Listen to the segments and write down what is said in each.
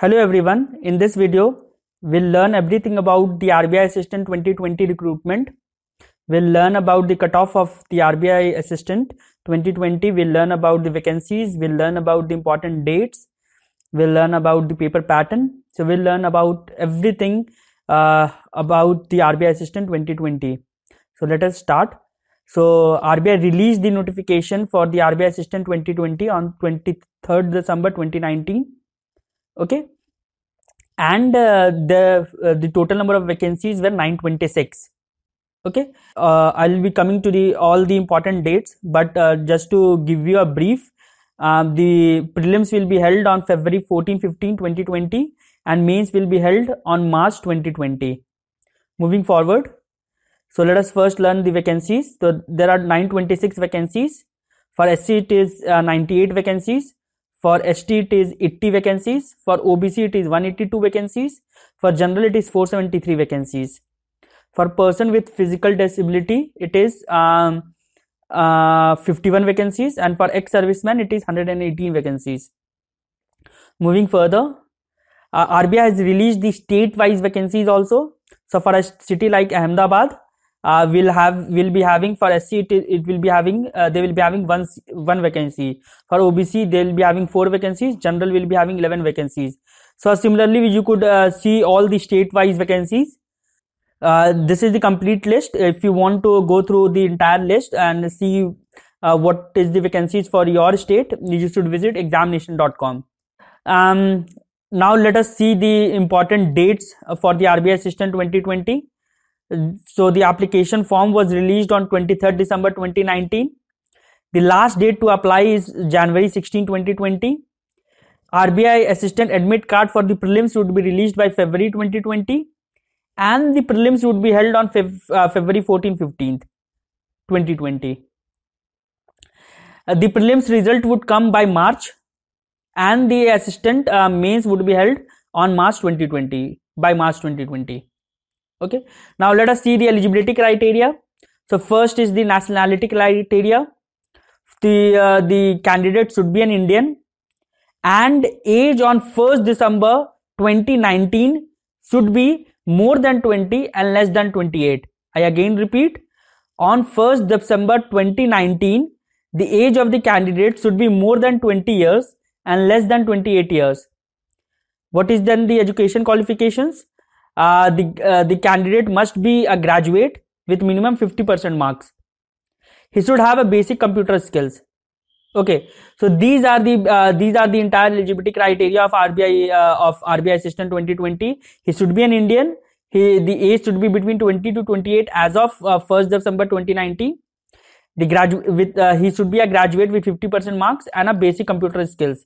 Hello everyone, in this video we'll learn everything about the RBI Assistant 2020 recruitment. We'll learn about the cutoff of the RBI Assistant 2020, we'll learn about the vacancies, we'll learn about the important dates, we'll learn about the paper pattern. So we'll learn about everything about the RBI Assistant 2020. So let us start. So RBI released the notification for the RBI Assistant 2020 on 23rd December 2019. Okay, and the total number of vacancies were 926. Okay, I'll be coming to all the important dates, but just to give you a brief, the prelims will be held on February 14-15 2020 and mains will be held on March 2020. Moving forward, so let us first learn the vacancies. So there are 926 vacancies. For SC it is 98 vacancies. For ST it is 80 vacancies. For OBC it is 182 vacancies. For general it is 473 vacancies. For person with physical disability it is 51 vacancies, and for ex-serviceman it is 118 vacancies. Moving further, RBI has released the state-wise vacancies also. So for a city like Ahmedabad, we'll be having, for SC it will be having they will be having one vacancy. For OBC they will be having 4 vacancies. General will be having 11 vacancies. So similarly you could see all the state-wise vacancies. This is the complete list. If you want to go through the entire list and see what is the vacancies for your state, you should visit examination.com. Now let us see the important dates for the RBI Assistant 2020. So the application form was released on 23rd December 2019. The last date to apply is January 16, 2020. RBI Assistant Admit Card for the prelims would be released by February 2020. And the prelims would be held on February 14-15, 2020. The prelims result would come by March, and the assistant mains would be held on March 2020, by March 2020. Okay. Now let us see the eligibility criteria. So first is the nationality criteria. The candidate should be an Indian, and age on 1st December 2019 should be more than 20 and less than 28. I again repeat, on 1st December 2019, the age of the candidate should be more than 20 years and less than 28 years. What is then the education qualifications? The candidate must be a graduate with minimum 50% marks. He should have a basic computer skills. Okay, so these are the entire eligibility criteria of RBI Assistant 2020. He should be an Indian. The age should be between 20 to 28 as of 1st December 2019. He should be a graduate with 50% marks and a basic computer skills.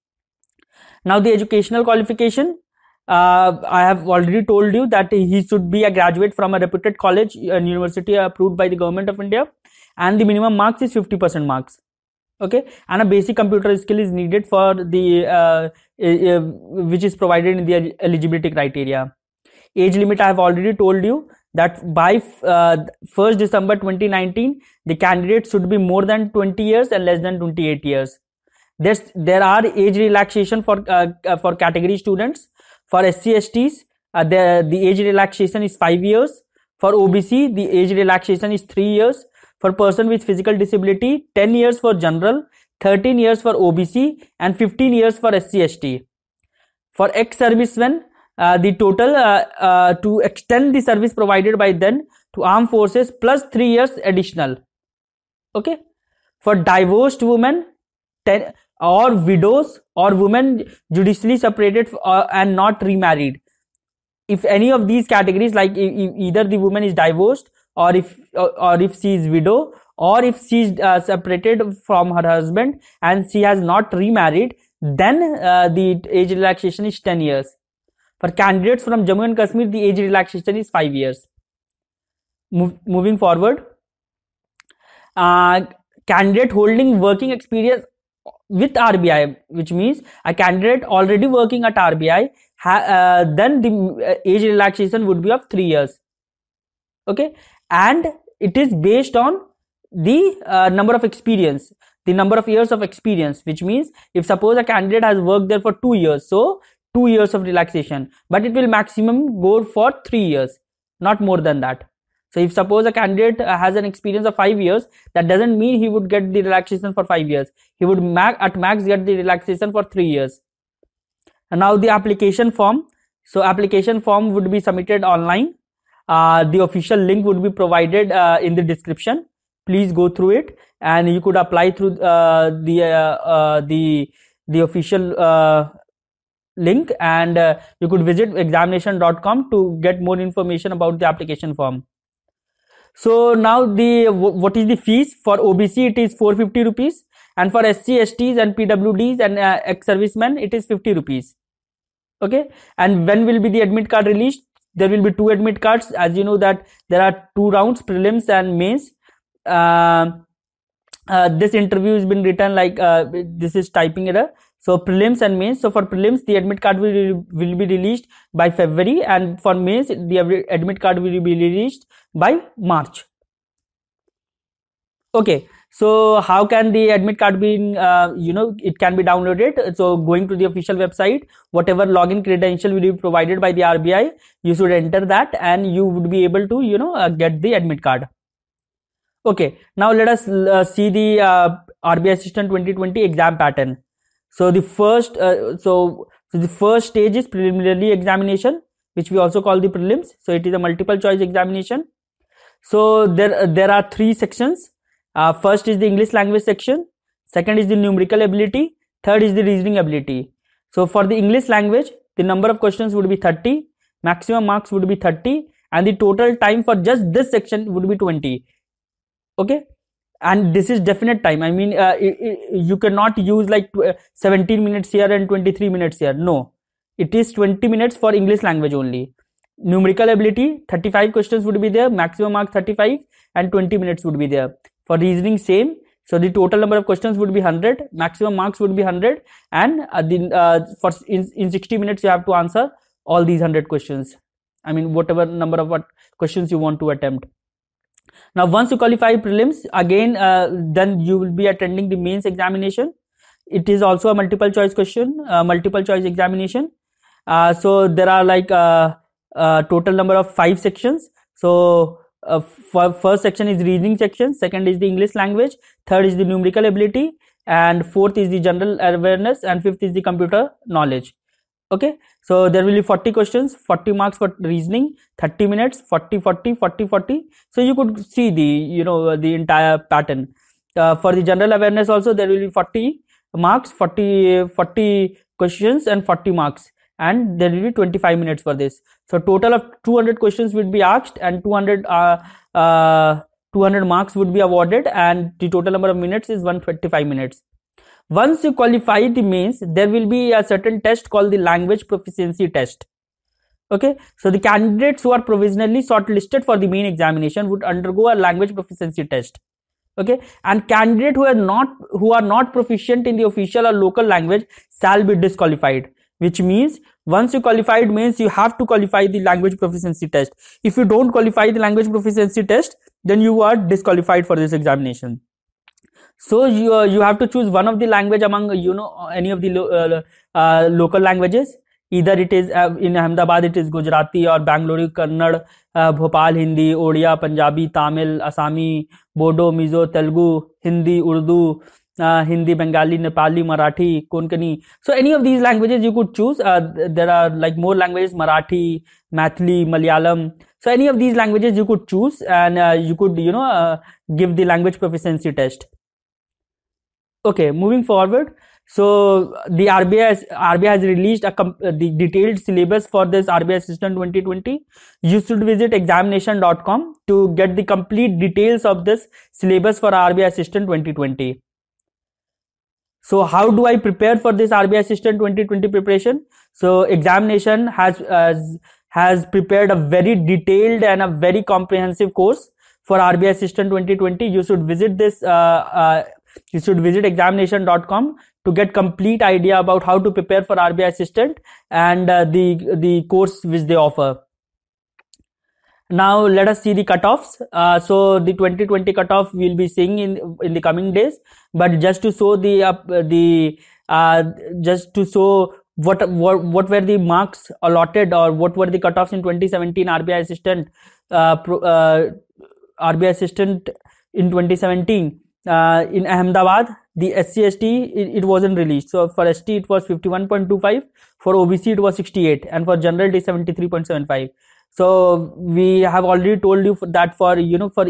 Now the educational qualification, I have already told you that he should be a graduate from a reputed college and university approved by the Government of India, and the minimum marks is 50% marks. Okay, and a basic computer skill is needed for the which is provided in the eligibility criteria. Age limit, I have already told you that by 1st December 2019 the candidate should be more than 20 years and less than 28 years. There are age relaxation for category students. For SC/STs, the age relaxation is 5 years. For OBC, the age relaxation is 3 years. For person with physical disability, 10 years for general, 13 years for OBC, and 15 years for SC/ST. For ex-servicemen, the total to extend the service provided by them to armed forces plus 3 years additional. Okay. For divorced women, 10 or widows or women judicially separated and not remarried. If any of these categories, like either the woman is divorced, or if she is widow, or if she is separated from her husband and she has not remarried, then the age relaxation is 10 years. For candidates from Jammu and Kashmir, the age relaxation is 5 years. Moving forward, candidate holding working experience with RBI, which means a candidate already working at RBI, then the age relaxation would be of 3 years. Okay, and it is based on the number of experience. the number of years of experience, which means if suppose a candidate has worked there for 2 years, so 2 years of relaxation, but it will maximum go for 3 years, not more than that. So if suppose a candidate has an experience of 5 years, that doesn't mean he would get the relaxation for 5 years. He would at max get the relaxation for 3 years. And now the application form. So application form would be submitted online. The official link would be provided in the description. Please go through it, and you could apply through the official link, and you could visit examination.com to get more information about the application form. So now what is the fees for OBC? It is 450 rupees, and for SC, STs and PWDs and ex-servicemen it is 50 rupees. Okay, and when will be the admit card released? There will be 2 admit cards. As you know that there are 2 rounds, prelims and mains. This interview has been written like this is typing error. So prelims and mains. So for prelims, the admit card will be released by February, and for mains, the admit card will be released by March. Okay, so how can the admit card be it can be downloaded? So going to the official website, whatever login credential will be provided by the RBI, you should enter that, and you would be able to get the admit card. Okay, now let us see the RBI Assistant 2020 exam pattern. So the first the first stage is preliminary examination, which we also call the prelims. So it is a multiple choice examination. So there are 3 sections. First is the English language section, second is the numerical ability, third is the reasoning ability. So for the English language, the number of questions would be 30, maximum marks would be 30, and the total time for just this section would be 20. Okay, and this is definite time. I mean, you cannot use like 17 minutes here and 23 minutes here. No, it is 20 minutes for English language only. Numerical ability, 35 questions would be there, maximum mark 35, and 20 minutes would be there. For reasoning, same. So the total number of questions would be 100, maximum marks would be 100, and in 60 minutes you have to answer all these 100 questions. I mean, whatever number of questions you want to attempt. Now once you qualify prelims, again then you will be attending the mains examination. It is also a multiple choice examination. So there are like total number of 5 sections. So for first section is reasoning section, second is the English language, third is the numerical ability, and fourth is the general awareness, and fifth is the computer knowledge. Okay, so there will be 40 questions, 40 marks for reasoning, 30 minutes, 40 40 40 40. So you could see the the entire pattern. For the general awareness also there will be 40 marks, 40 questions and 40 marks, and there will be 25 minutes for this. So total of 200 questions will be asked, and 200 marks would be awarded, and the total number of minutes is 125 minutes. Once you qualify the mains, there will be a certain test called the language proficiency test. Okay, so the candidates who are provisionally shortlisted for the main examination would undergo a language proficiency test. Okay, and candidates who are not proficient in the official or local language shall be disqualified, which means once you qualified mains, you have to qualify the language proficiency test. If you don't qualify the language proficiency test, then you are disqualified for this examination. So you have to choose one of the language among any of the local languages. Either it is in Ahmedabad it is Gujarati, or Bangalore Kannada, Bhopal Hindi, Odia, Punjabi, Tamil, Assami, Bodo, Mizo, Telugu, Hindi, Urdu, Hindi, Bengali, Nepali, Marathi, Konkani. So any of these languages you could choose. There are like more languages: Marathi, Maithili, Malayalam. So any of these languages you could choose, and you could give the language proficiency test. Okay, moving forward. So the RBI has released the detailed syllabus for this RBI Assistant 2020. You should visit examination.com to get the complete details of this syllabus for RBI Assistant 2020. So how do I prepare for this RBI Assistant 2020 preparation? So examination has prepared a very detailed and a very comprehensive course for RBI Assistant 2020. You should visit this. You should visit examination.com to get complete idea about how to prepare for RBI Assistant and the course which they offer. Now let us see the cutoffs. So the 2020 cutoff we'll be seeing in the coming days, but just to show what were the marks allotted, or what were the cutoffs in 2017 RBI assistant RBI assistant in 2017 in Ahmedabad. The SC/ST, it wasn't released. So for ST it was 51.25, for OBC it was 68, and for general it is 73.75. So we have already told you that for for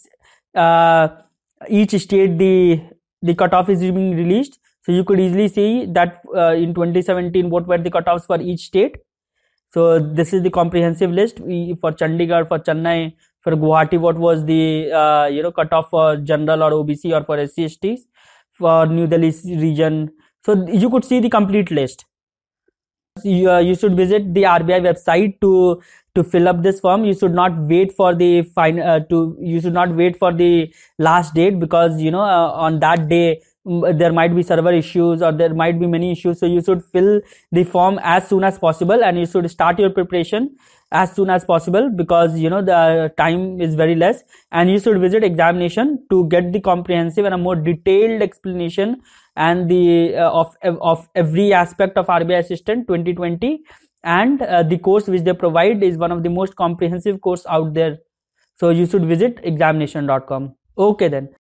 each state the cutoff is being released. So you could easily see that in 2017 what were the cutoffs for each state. So this is the comprehensive list. For Chandigarh, for Chennai, for Guwahati, what was the cutoff for general or OBC or for SC/STs, for New Delhi region. So you could see the complete list. You should visit the RBI website to fill up this form. You should not wait for the you should not wait for the last date, because on that day there might be server issues or there might be many issues. So you should fill the form as soon as possible, and you should start your preparation as soon as possible, because the time is very less. And you should visit examination to get the comprehensive and a more detailed explanation and the of every aspect of RBI Assistant 2020. And the course which they provide is one of the most comprehensive course out there. So you should visit examination.com. Okay then.